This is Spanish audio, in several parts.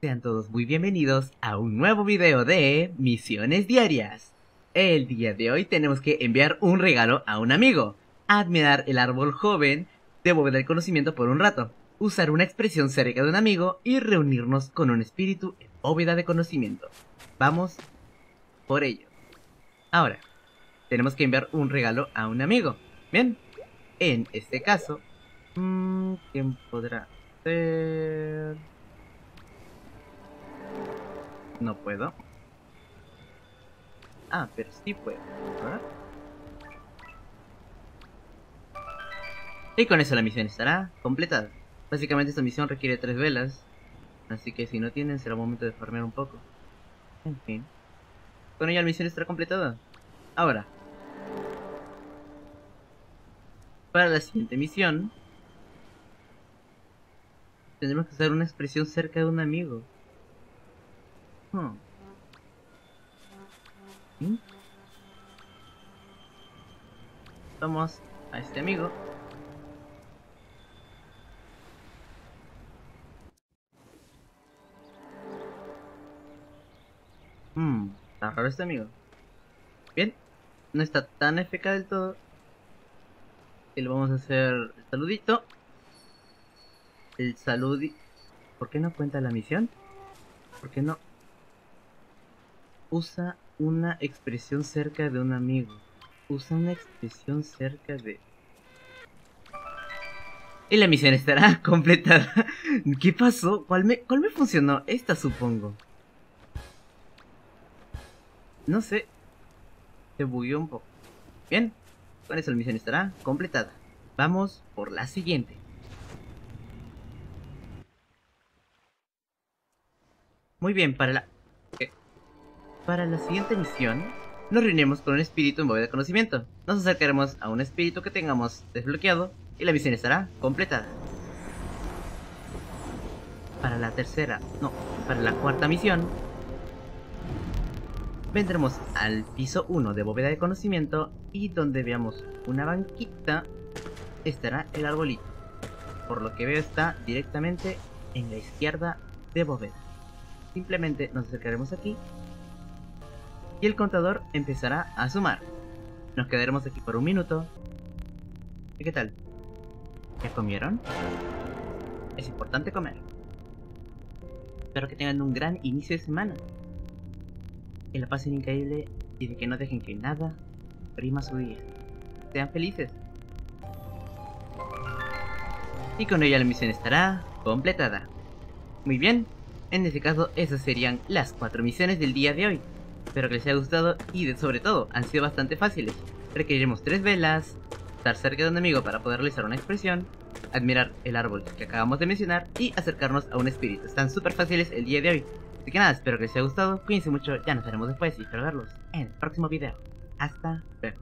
Sean todos muy bienvenidos a un nuevo video de Misiones Diarias. El día de hoy tenemos que enviar un regalo a un amigo, admirar el árbol joven de bóveda del conocimiento por un rato, usar una expresión cerca de un amigo y reunirnos con un espíritu en bóveda de conocimiento. Vamos por ello. Ahora, tenemos que enviar un regalo a un amigo. Bien, en este caso, ¿quién podrá ser? No puedo. Ah, pero sí puedo. ¿Verdad? Y con eso la misión estará completada. Básicamente esta misión requiere 3 velas, así que si no tienen será momento de farmear un poco. En fin. Con ella la misión estará completada. Ahora, para la siguiente misión tendremos que usar una expresión cerca de un amigo. ¿Sí? Vamos a este amigo. Está raro este amigo. Bien, no está tan FK del todo. Y le vamos a hacer el saludito. El saludito. ¿Por qué no cuenta la misión? ¿Por qué no? Usa una expresión cerca de un amigo. Usa una expresión cerca de... Y la misión estará completada. ¿Qué pasó? ¿Cuál me funcionó? Esta supongo. No sé. Se bugueó un poco. Bien. Con eso la misión estará completada. Vamos por la siguiente. Muy bien, para la siguiente misión nos reuniremos con un espíritu en bóveda de conocimiento. Nos acercaremos a un espíritu que tengamos desbloqueado y la misión estará completada. Para la cuarta misión vendremos al piso 1 de bóveda de conocimiento y donde veamos una banquita estará el arbolito. Por lo que veo está directamente en la izquierda de bóveda. Simplemente nos acercaremos aquí y el contador empezará a sumar. Nos quedaremos aquí por un minuto. ¿Y qué tal? ¿Ya comieron? Es importante comer. Espero que tengan un gran inicio de semana. Que la pasen increíble y de que no dejen que nada prima su día. Sean felices. Y con ello la misión estará completada. Muy bien, en este caso esas serían las 4 misiones del día de hoy. Espero que les haya gustado y sobre todo han sido bastante fáciles. Requeriremos 3 velas, estar cerca de un amigo para poder realizar una expresión, admirar el árbol que acabamos de mencionar y acercarnos a un espíritu. Están súper fáciles el día de hoy. Así que nada, espero que les haya gustado, cuídense mucho, ya nos veremos después y espero verlos en el próximo video. Hasta luego.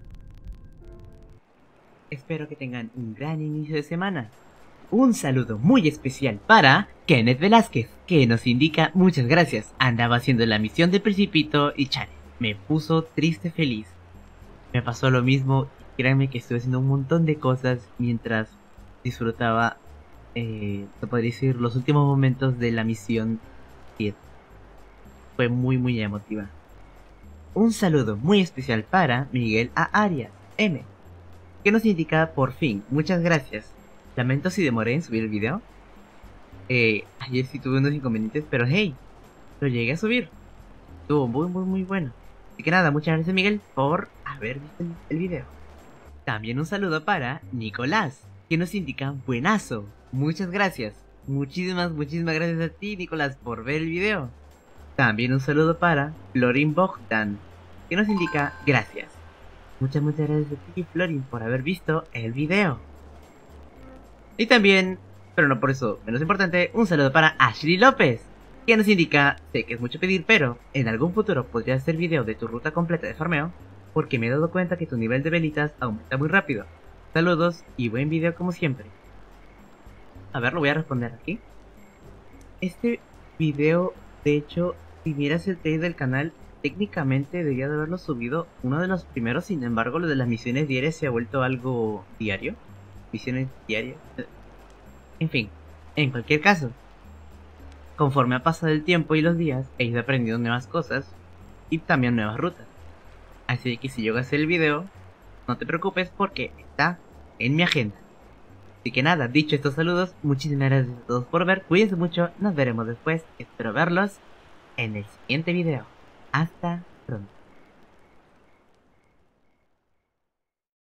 Espero que tengan un gran inicio de semana. Un saludo muy especial para Kenneth Velázquez, que nos indica muchas gracias. Andaba haciendo la misión del Principito y chale, me puso triste feliz. Me pasó lo mismo y créanme que estuve haciendo un montón de cosas mientras disfrutaba, se podría decir, los últimos momentos de la misión 7. Fue muy emotiva. Un saludo muy especial para Miguel A. Arias M, que nos indica por fin, muchas gracias. Lamento si demoré en subir el video. Ayer sí tuve unos inconvenientes, pero hey, lo llegué a subir. Estuvo muy bueno. Así que nada, muchas gracias Miguel por haber visto el video. También un saludo para Nicolás, que nos indica buenazo. Muchas gracias. Muchísimas gracias a ti Nicolás por ver el video. También un saludo para Florin Bogdan, que nos indica gracias. Muchas gracias a ti Florin por haber visto el video. Y también, pero no por eso menos importante, un saludo para Ashley López, que nos indica, sé que es mucho pedir, pero en algún futuro podrías hacer video de tu ruta completa de farmeo, porque me he dado cuenta que tu nivel de velitas aumenta muy rápido. Saludos y buen video como siempre. A ver, lo voy a responder aquí. Este video, de hecho, si miras el trailer del canal, técnicamente debería de haberlo subido uno de los primeros, sin embargo lo de las misiones diarias se ha vuelto algo diario. Misiones diarias. En fin, en cualquier caso, Conforme ha pasado el tiempo y los días, he ido aprendiendo nuevas cosas y también nuevas rutas. Así que si llego a hacer el video, no te preocupes porque está en mi agenda. Así que nada, dicho estos saludos, muchísimas gracias a todos por ver, cuídense mucho, nos veremos después, espero verlos en el siguiente video. Hasta pronto.